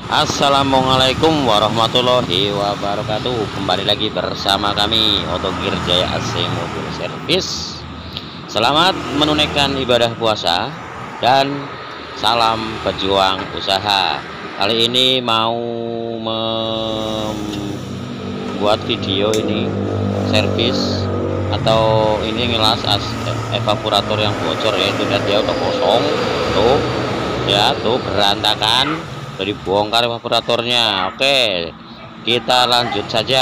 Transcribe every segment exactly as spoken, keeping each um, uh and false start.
Assalamualaikum warahmatullahi wabarakatuh. Kembali lagi bersama kami Otogir Jaya A C Mobil Service. Selamat menunaikan ibadah puasa dan salam pejuang usaha. Kali ini mau membuat video ini servis atau ini ngelas evaporator yang bocor ya. Itu lihat ya, udah kosong tuh ya, tuh berantakan. Dari bongkar evaporatornya. Oke, kita lanjut saja.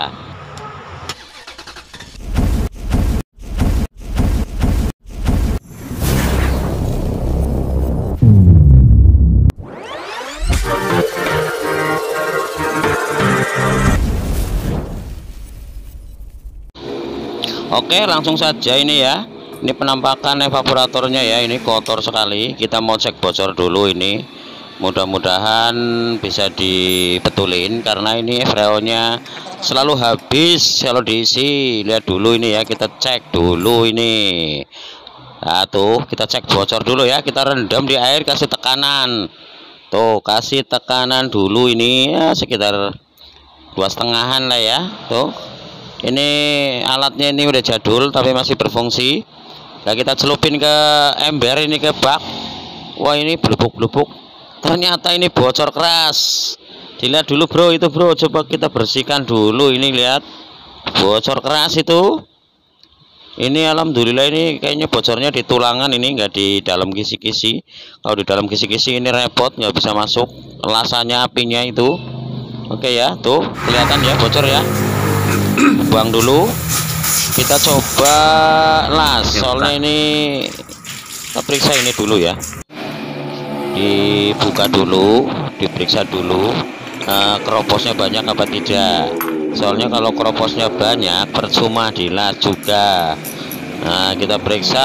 Oke, langsung saja ini ya. Ini penampakan evaporatornya ya. Ini kotor sekali. Kita mau cek bocor dulu ini. Mudah-mudahan bisa dibetulin karena ini freonnya selalu habis kalau diisi. Lihat dulu ini ya, kita cek dulu ini. Nah tuh, kita cek bocor dulu ya. Kita rendam di air, kasih tekanan. Tuh, kasih tekanan dulu ini ya, sekitar dua setengahan lah ya. Tuh, ini alatnya ini udah jadul tapi masih berfungsi. Nah, kita celupin ke ember ini, ke bak. Wah, ini belubuk-belubuk. Ternyata ini bocor keras. Dilihat dulu bro, itu bro, coba kita bersihkan dulu. Ini lihat, bocor keras itu. Ini alhamdulillah ini kayaknya bocornya di tulangan, ini enggak di dalam kisi-kisi. Kalau di dalam kisi-kisi ini repot, nggak bisa masuk elasannya, apinya itu. Oke ya, tuh kelihatan ya bocor ya. Buang dulu. Kita coba las, soalnya ini kita periksa ini dulu ya. Dibuka dulu, diperiksa dulu uh, keroposnya banyak apa tidak. Soalnya kalau keroposnya banyak percuma dilas juga. Nah, kita periksa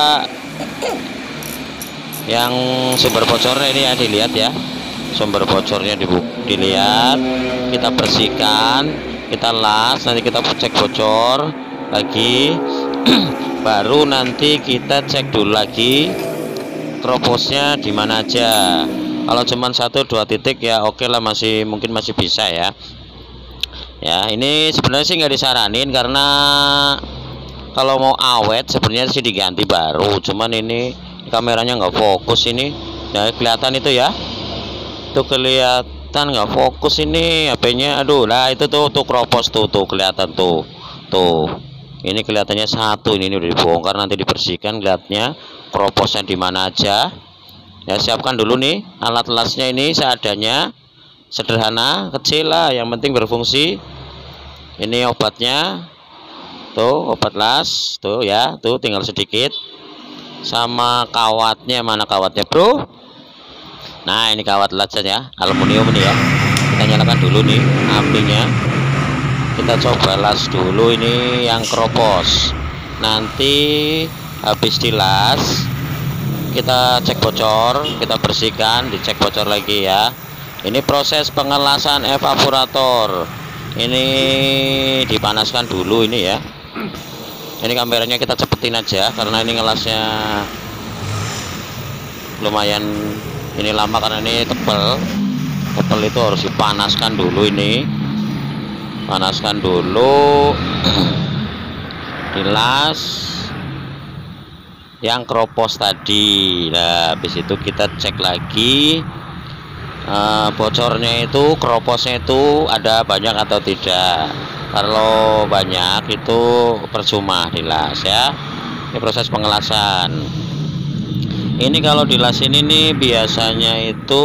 yang sumber bocornya ini ya, dilihat ya, sumber bocornya dilihat, kita bersihkan, kita las, nanti kita cek bocor lagi. Baru nanti kita cek dulu lagi keroposnya di mana aja. Kalau cuman satu dua titik ya oke lah, masih mungkin masih bisa ya. Ya ini sebenarnya sih nggak disaranin karena kalau mau awet sebenarnya sih diganti baru. Cuman ini kameranya nggak fokus ini. Nah kelihatan itu ya. Tuh kelihatan nggak fokus ini H P-nya. Aduh lah, itu tuh tuh keropos tuh tuh kelihatan tuh. Tuh. Ini kelihatannya satu, ini, ini udah dibongkar, nanti dibersihkan lihatnya keroposnya di mana aja. Ya siapkan dulu nih alat lasnya ini seadanya, sederhana, kecil lah, yang penting berfungsi. Ini obatnya, tuh obat las, tuh ya, tuh tinggal sedikit. Sama kawatnya, mana kawatnya bro? Nah ini kawat lasnya ya, aluminium ini ya. Kita nyalakan dulu nih apinya. Kita coba las dulu ini yang keropos. Nanti habis dilas kita cek bocor, kita bersihkan, dicek bocor lagi ya. Ini proses pengelasan evaporator. Ini dipanaskan dulu ini ya. Ini kameranya kita cepetin aja karena ini ngelasnya lumayan ini lama karena ini tebal. Tebal itu harus dipanaskan dulu ini. Panaskan dulu. Dilas yang keropos tadi. Nah habis itu kita cek lagi uh, bocornya itu, keroposnya itu ada banyak atau tidak. Kalau banyak itu percuma dilas ya. Ini proses pengelasan. Ini kalau dilas ini nih biasanya itu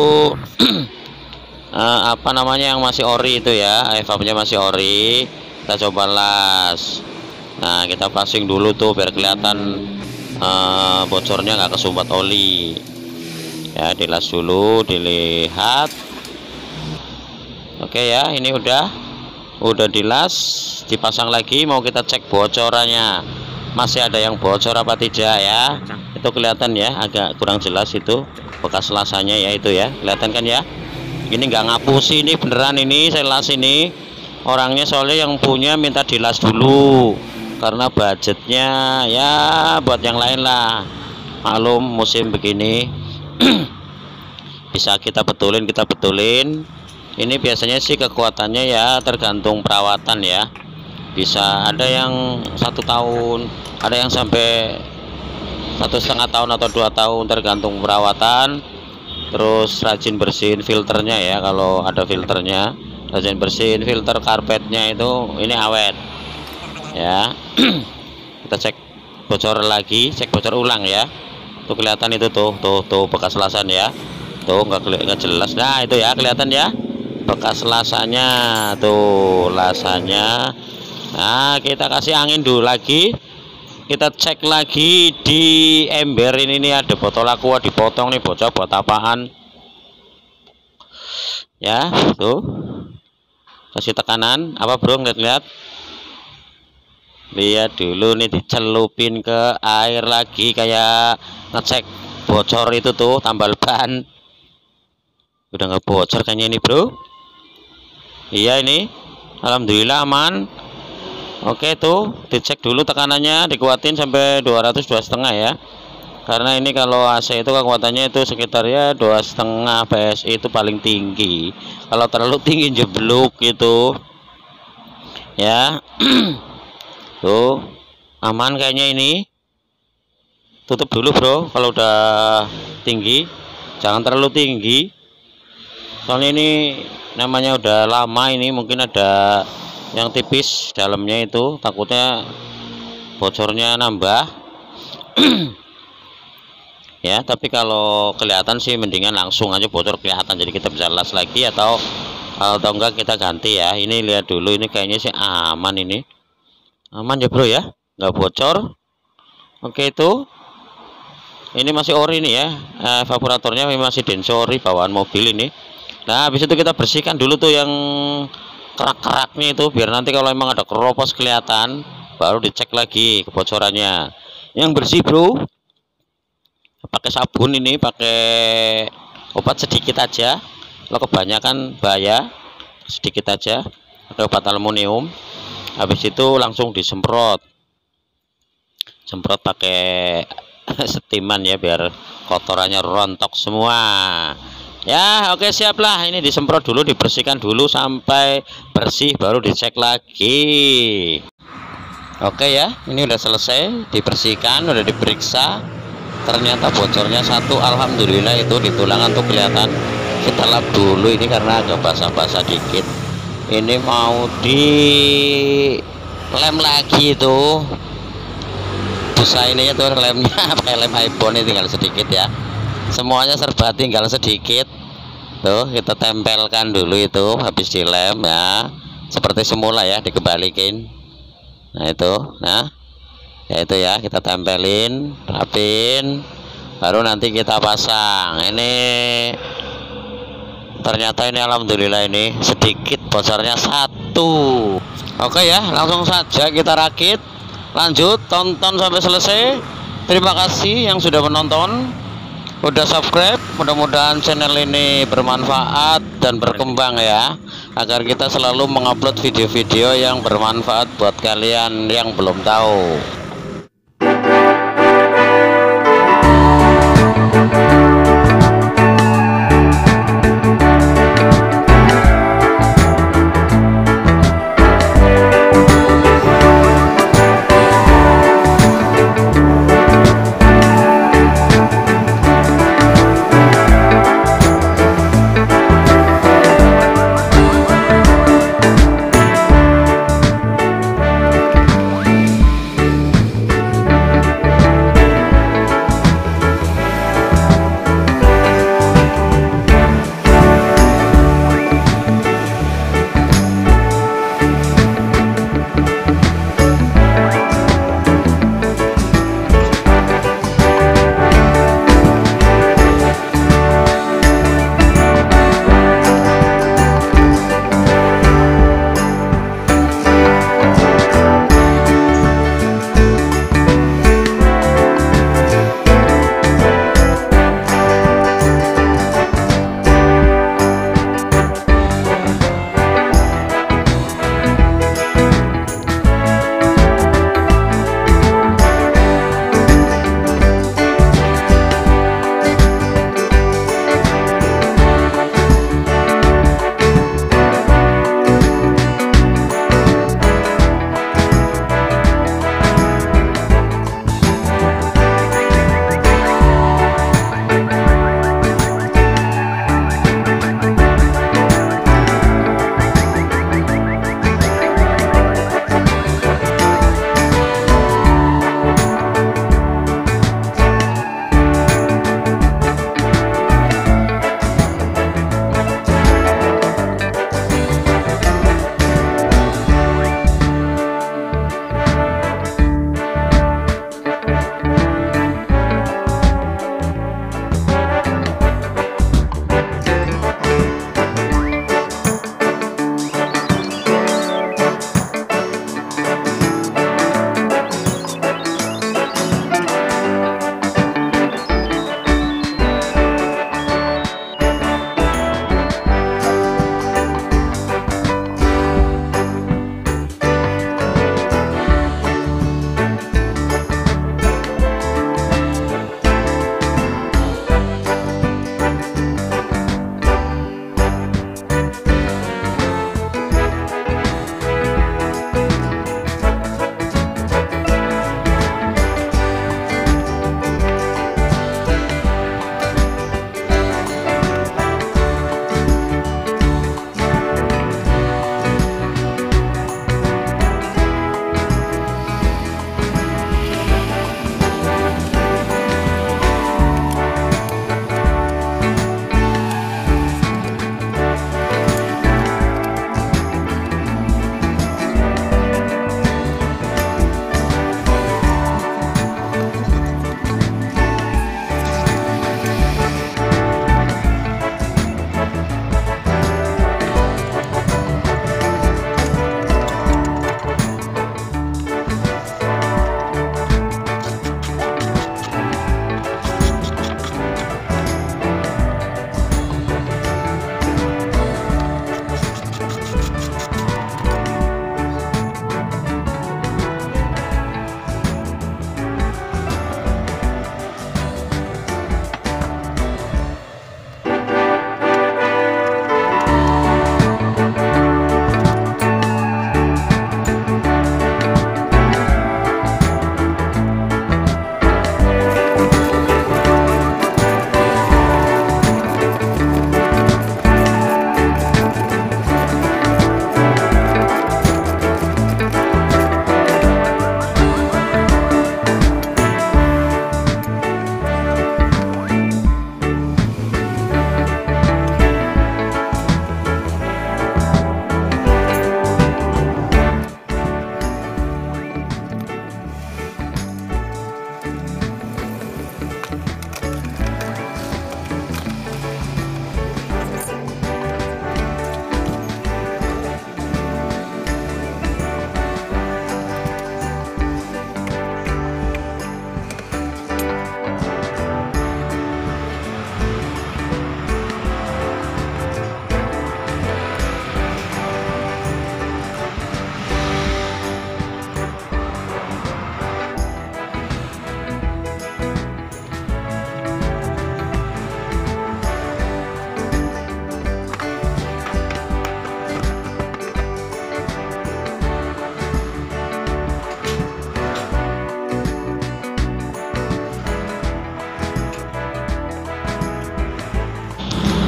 uh, apa namanya yang masih ori itu ya, evapnya masih ori. Kita coba las. Nah kita passing dulu tuh biar kelihatan uh, bocornya nggak kesumbat oli ya. Dilas dulu, dilihat. Oke ya, ini udah udah dilas, dipasang lagi. Mau kita cek bocorannya, masih ada yang bocor apa tidak ya. Itu kelihatan ya, agak kurang jelas itu bekas lasannya ya, itu ya kelihatan kan ya. Ini nggak ngapusi, ini beneran, ini saya las ini orangnya, soalnya yang punya minta dilas dulu karena budgetnya ya buat yang lain lah, maklum musim begini. bisa kita betulin kita betulin. Ini biasanya sih kekuatannya ya tergantung perawatan ya, bisa ada yang satu tahun, ada yang sampai satu setengah tahun atau dua tahun tergantung perawatan. Terus rajin bersihin filternya ya, kalau ada filternya rajin bersihin filter karpetnya itu, ini awet ya. Kita cek bocor lagi, cek bocor ulang ya. Tuh kelihatan itu tuh tuh tuh bekas lasan ya, tuh nggak nggak jelas. Nah itu ya kelihatan ya bekas lasanya, tuh lasanya. Nah kita kasih angin dulu lagi, kita cek lagi di ember ini nih, ada botol aqua dipotong nih, bocor buat apaan ya. Tuh kasih tekanan apa bro, ngeliat-lihat, lihat dulu nih, dicelupin ke air lagi kayak ngecek bocor itu tuh tambal ban. Udah nggak bocor kayaknya ini bro. Iya ini alhamdulillah aman. Oke tuh dicek dulu tekanannya, dikuatin sampai dua ratus dua setengah ya, karena ini kalau A C itu kekuatannya itu sekitar ya dua setengah P S I itu paling tinggi. Kalau terlalu tinggi jeblok gitu ya. Tuh aman kayaknya ini. Tutup dulu bro kalau udah tinggi, jangan terlalu tinggi, soalnya ini namanya udah lama, ini mungkin ada yang tipis dalamnya itu, takutnya bocornya nambah. Ya tapi kalau kelihatan sih mendingan langsung aja bocor kelihatan, jadi kita bisa las lagi atau atau enggak kita ganti ya. Ini lihat dulu, ini kayaknya sih aman, ini aman ya bro ya, nggak bocor. Oke itu ini masih ori nih ya, evaporatornya masih Denso ori bawaan mobil ini. Nah habis itu kita bersihkan dulu tuh yang kerak-keraknya itu, biar nanti kalau emang ada keropos kelihatan, baru dicek lagi kebocorannya. Yang bersih bro, pakai sabun ini, pakai obat sedikit aja, kalau kebanyakan bahaya, sedikit aja, pakai obat aluminium. Habis itu langsung disemprot, semprot pakai setiman ya, biar kotorannya rontok semua ya. Oke siap lah, ini disemprot dulu, dibersihkan dulu sampai bersih, baru dicek lagi. Oke ya, ini udah selesai dibersihkan, udah diperiksa, ternyata bocornya satu, alhamdulillah. Itu di tulangan tuh kelihatan. Kita lap dulu ini karena agak basah-basah dikit. Ini mau di lem lagi itu, busa ini tuh lemnya pakai lem iPhone, ini tinggal sedikit ya, semuanya serba tinggal sedikit. Tuh kita tempelkan dulu itu, habis dilem ya seperti semula ya, dikembalikan. Nah itu, nah ya itu ya, kita tempelin, rapin, baru nanti kita pasang. Ini ternyata ini alhamdulillah ini sedikit bocornya satu. Oke ya, langsung saja kita rakit. Lanjut tonton sampai selesai. Terima kasih yang sudah menonton, udah subscribe. Mudah-mudahan channel ini bermanfaat dan berkembang ya, agar kita selalu mengupload video-video yang bermanfaat buat kalian yang belum tahu.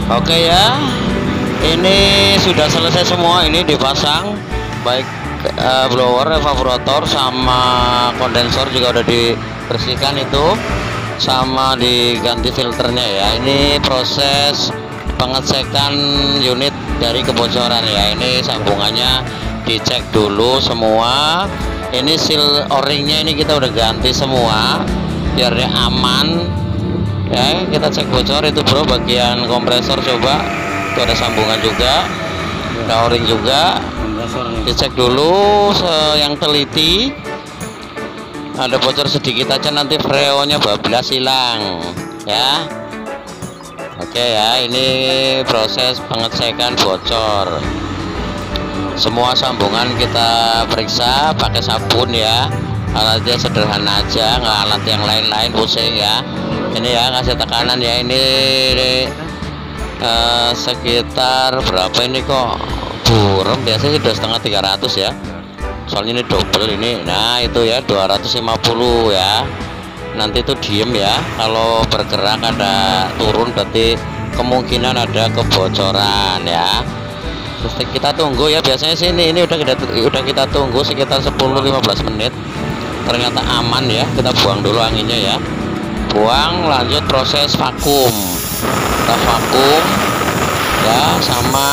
Oke ya, ini sudah selesai semua, ini dipasang baik uh, blower, evaporator sama kondensor juga udah dibersihkan itu, sama diganti filternya ya. Ini proses pengecekan unit dari kebocoran ya. Ini sambungannya dicek dulu semua. Ini seal o-ringnya ini kita udah ganti semua biar dia aman ya. Kita cek bocor itu bro, bagian kompresor coba itu ada sambungan juga, ada o-ring juga, dicek dulu yang teliti. Ada bocor sedikit aja nanti freonnya bablas hilang ya. Oke ya, ini proses pengecekan bocor. Semua sambungan kita periksa pakai sabun ya. Alatnya sederhana aja, nggak alat yang lain-lain pusing ya. Ini ya, kasih tekanan ya. Ini, ini uh, sekitar berapa ini kok buram, biasanya sudah setengah tiga ratus ya, soalnya ini double ini. Nah itu ya dua ratus lima puluh ya. Nanti itu diem ya, kalau bergerak ada turun berarti kemungkinan ada kebocoran ya. Terus kita tunggu ya, biasanya sini ini udah kita udah kita tunggu sekitar sepuluh sampai lima belas menit. Ternyata aman ya, kita buang dulu anginnya ya. Buang, lanjut proses vakum. Kita vakum ya, sama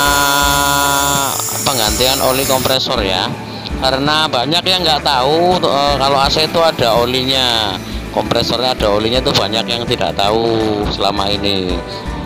penggantian oli kompresor ya. Karena banyak yang nggak tahu e, kalau A C itu ada olinya, kompresornya ada olinya, itu banyak yang tidak tahu selama ini.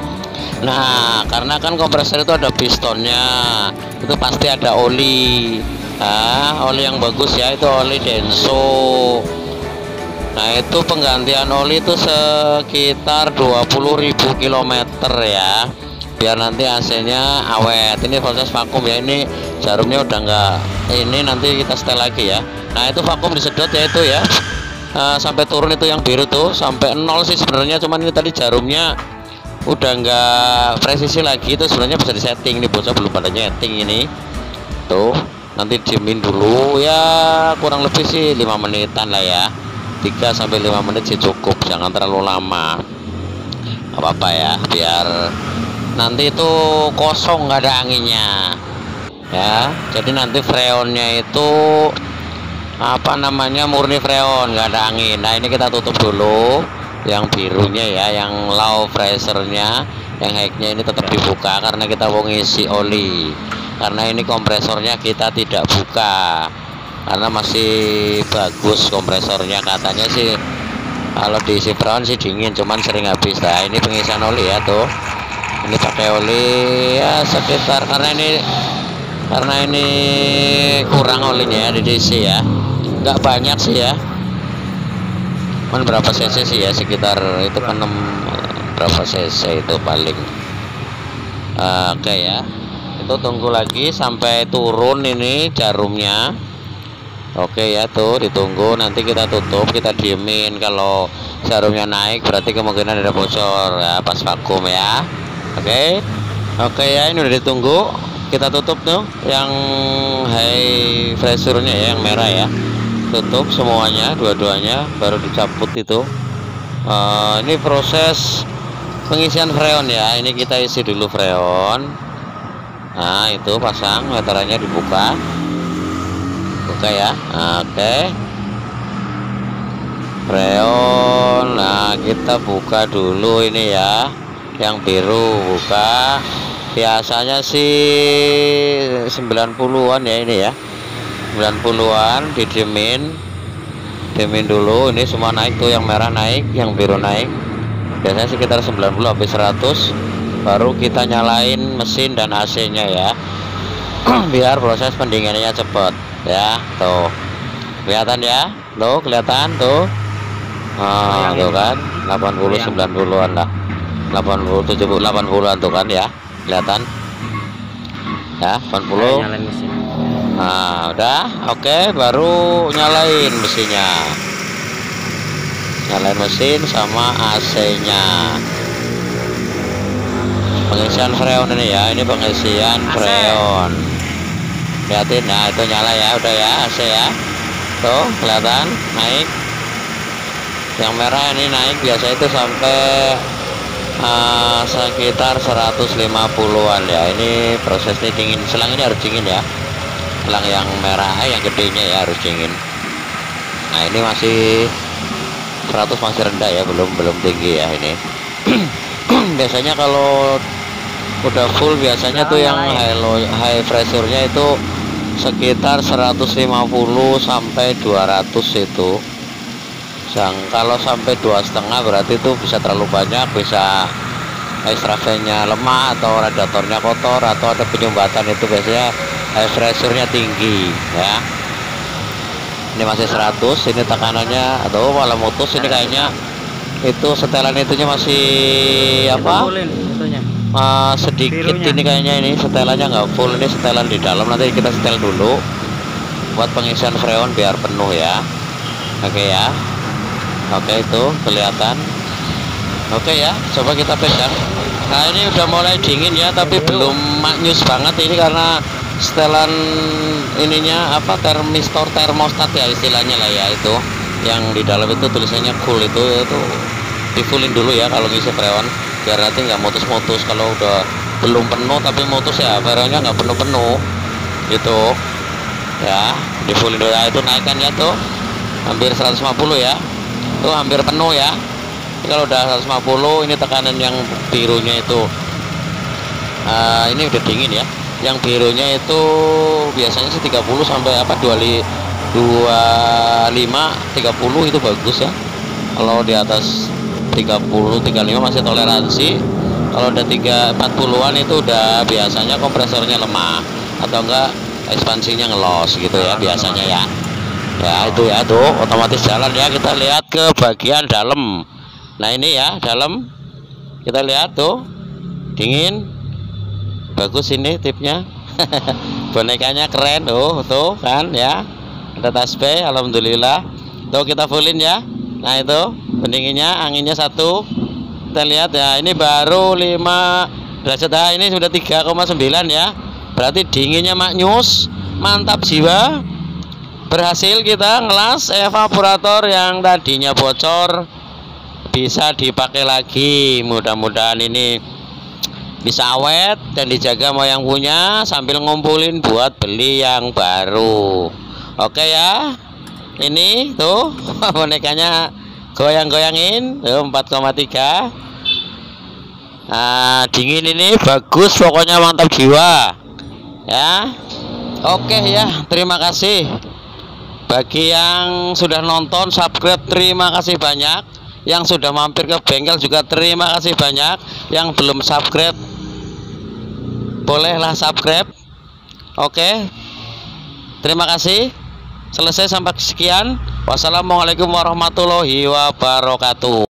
Nah karena kan kompresor itu ada pistonnya, itu pasti ada oli. Nah, oli yang bagus ya itu oli Denso. Nah itu penggantian oli itu sekitar dua puluh ribu kilometer ya, biar nanti A C nya awet. Ini proses vakum ya, ini jarumnya udah enggak, ini nanti kita setel lagi ya. Nah itu vakum disedot ya itu ya, uh, sampai turun itu yang biru tuh sampai nol sih sebenarnya, cuman ini tadi jarumnya udah enggak presisi lagi. Itu sebenarnya bisa disetting nih, bocah belum pada nyeting ini tuh. Nanti diemin dulu ya, kurang lebih sih lima menitan lah ya, tiga sampai lima menit sih cukup, jangan terlalu lama. Apa-apa ya, biar nanti itu kosong nggak ada anginnya ya. Jadi nanti freonnya itu apa namanya, murni freon, nggak ada angin. Nah ini kita tutup dulu yang birunya ya, yang low pressurenya. Yang high-nya ini tetap dibuka karena kita mau ngisi oli. Karena ini kompresornya kita tidak buka karena masih bagus kompresornya, katanya sih kalau diisi freon sih dingin, cuman sering habis. Nah ini pengisian oli ya tuh, ini pakai oli ya sekitar, karena ini karena ini kurang olinya ya di D C ya, nggak banyak sih ya, kan berapa cc sih ya, sekitar itu kan enam berapa cc itu paling. uh, oke okay ya, itu tunggu lagi sampai turun ini jarumnya. Oke ya tuh, ditunggu, nanti kita tutup, kita diemin. Kalau jarumnya naik berarti kemungkinan ada bocor ya pas vakum ya. Oke oke ya, ini udah ditunggu, kita tutup tuh yang high pressure-nya ya, yang merah ya, tutup semuanya, dua-duanya, baru dicabut itu. Uh, ini proses pengisian freon ya, ini kita isi dulu freon. Nah itu pasang, meterannya dibuka, buka ya. Oke okay. Freon, nah kita buka dulu ini ya, yang biru buka. Biasanya sih sembilan puluhan ya ini ya, sembilan puluhan, didiemin diemin dulu. Ini semua naik tuh, yang merah naik, yang biru naik. Biasanya sekitar sembilan puluh sampai seratus, baru kita nyalain mesin dan A C nya ya. Biar proses pendinginannya cepet ya. Tuh kelihatan ya, tuh kelihatan tuh. Ah, tuh kan delapan puluh sembilan puluhan lah, delapan puluh tujuh puluh delapan puluhan tuh kan ya, kelihatan ya, delapan puluh. Nah udah oke okay, baru nyalain mesinnya, nyalain mesin sama A C nya. Pengisian freon ini ya, ini pengisian freon, lihatin. Nah itu nyala ya, udah ya A C ya, tuh kelihatan naik. Yang merah ini naik, biasa itu sampai uh, sekitar seratus lima puluhan ya. Ini prosesnya dingin, selang ini harus dingin ya, selang yang merah yang gedenya ya harus dingin. Nah ini masih seratus, masih rendah ya, belum belum tinggi ya ini. Biasanya kalau udah full biasanya tuh yang high, low, high pressure-nya itu sekitar seratus lima puluh sampai dua ratus itu. Sang kalau sampai dua setengah berarti itu bisa terlalu banyak, bisa extravannya lemah atau radiatornya kotor atau ada penyumbatan, itu biasanya high pressure-nya tinggi ya. Ini masih seratus, ini tekanannya atau malah mutus ini kayaknya. Itu setelan itunya masih apa uh, sedikit birunya. Ini kayaknya ini setelannya nggak full, ini setelan di dalam, nanti kita setel dulu buat pengisian freon biar penuh ya. Oke ya, oke itu kelihatan. Oke ya, coba kita pegang. Nah ini udah mulai dingin ya, tapi belum maknyus banget ini karena setelan ininya apa, termistor termostat ya istilahnya lah ya, itu yang di dalam itu tulisannya cool, itu itu di fullin dulu ya kalau ngisi freon biar nanti nggak mutus-mutus. Kalau udah belum penuh tapi mutus ya freonnya nggak penuh-penuh gitu ya, di fullin dulu ya. Itu naikkan ya tuh hampir seratus lima puluh ya, tuh hampir penuh ya. Kalau udah seratus lima puluh ini tekanan yang birunya itu uh, ini udah dingin ya. Yang birunya itu biasanya sih tiga puluh sampai apa dua puluh lima tiga puluh itu bagus ya. Kalau di atas tiga puluh tiga puluh lima masih toleransi. Kalau udah tiga empat puluhan itu udah biasanya kompresornya lemah atau enggak ekspansinya ngelos gitu ya biasanya ya. Ya itu ya tuh otomatis jalan ya. Kita lihat ke bagian dalam. Nah ini ya dalam, kita lihat tuh dingin. Bagus ini tipnya. Bonekanya keren tuh, tuh kan ya. Ada tasbih, alhamdulillah. Tuh kita fullin ya. Nah itu pendinginnya, anginnya satu. Kita lihat ya, ini baru lima derajat. Nah, ini sudah tiga koma sembilan ya. Berarti dinginnya maknyus, mantap jiwa. Berhasil kita ngelas evaporator yang tadinya bocor, bisa dipakai lagi. Mudah-mudahan ini bisa awet dan dijaga mau yang punya sambil ngumpulin buat beli yang baru. Oke ya, ini tuh bonekanya goyang-goyangin tuh empat koma tiga. Nah dingin ini bagus, pokoknya mantap jiwa ya. Oke ya, terima kasih bagi yang sudah nonton, subscribe terima kasih banyak. Yang sudah mampir ke bengkel juga terima kasih banyak. Yang belum subscribe bolehlah subscribe. Oke, terima kasih. Selesai sampai sekian. Wassalamualaikum warahmatullahi wabarakatuh.